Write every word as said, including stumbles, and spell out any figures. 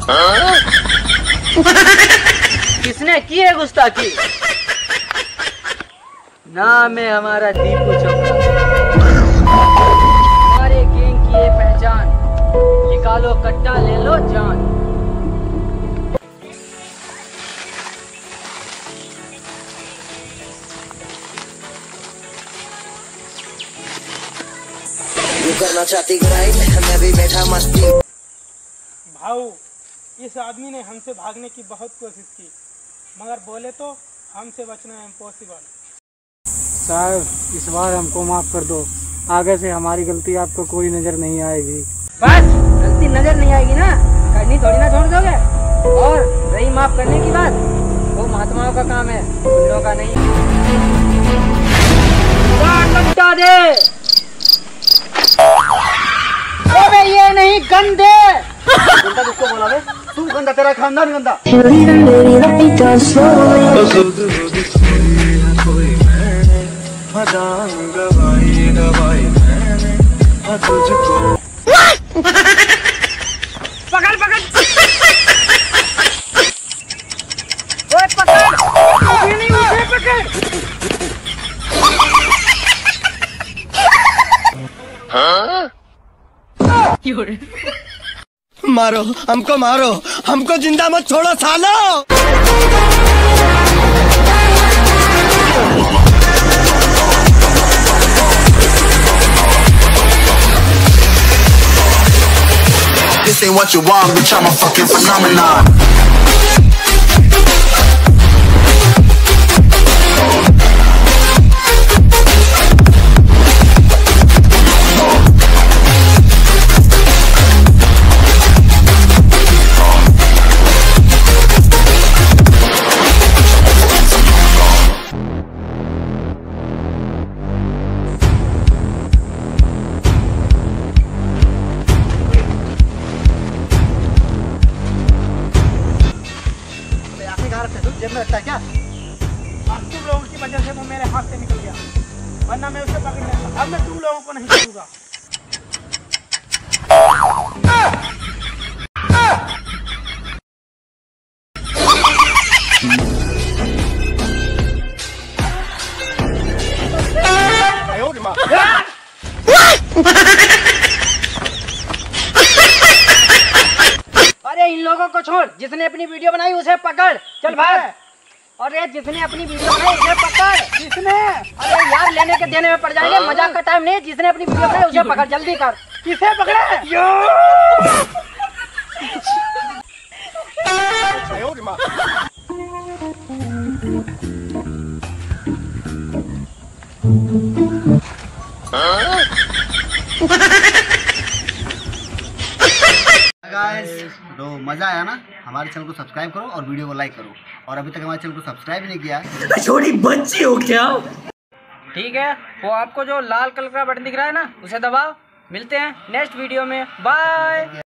किसने की है गुस्ताखी? नाम है हमारा दीपू चोपड़ा, हमारे गैंग की ये पहचान, निकालो कट्टा ले लो जान। करना चाहती ग्राइंड, मैं भी बैठा मस्ती। भाऊ, इस आदमी ने हमसे भागने की बहुत कोशिश की, मगर बोले तो हमसे बचना इम्पॉसिबल। साहब, इस बार हमको माफ कर दो, आगे से हमारी गलती आपको कोई नजर नहीं आएगी। बस गलती नजर नहीं आएगी ना, करनी थोड़ी ना छोड़ दोगे। और रही माफ करने की बात, वो महात्माओं का काम है, गुंडों का नहीं। कट्टा दे, अबे ये नहीं गंदे। गंदा किसको बोला बे? तू गंदा, तेरा खानदान गंदा। पकड़ पकड़ ओए पकड़, ये नहीं उसे पकड़। हाँ? मारो हमको, मारो हमको, जिंदा मत छोड़ो सालो। This ain't what you want, bitch, I'm a fucking phenomenon. जेब में रखता है क्या? अब तुम लोगों की वजह से वो मेरे हाथ से निकल गया, वरना मैं उसे पकड़ लेता। अब मैं तुम लोगों को नहीं छोड़ूंगा। अरे इन लोगों को छोड़, जिसने अपनी वीडियो बनाई उसे पकड़, चल भाग। अरे जिसने अपनी वीडियो बनाई उसे पकड़। किसने? अरे यार लेने के देने में पड़ जाएंगे, मजाक का टाइम नहीं। जिसने अपनी वीडियो बनाई उसे पकड़, जल्दी कर। किसे पकड़े? गाइस, तो मजा आया ना? हमारे चैनल को सब्सक्राइब करो और वीडियो को लाइक करो। और अभी तक हमारे चैनल को सब्सक्राइब नहीं किया, छोटी बच्ची हो क्या? ठीक है, वो आपको जो लाल कलर का बटन दिख रहा है ना, उसे दबाओ। मिलते हैं नेक्स्ट वीडियो में, बाय।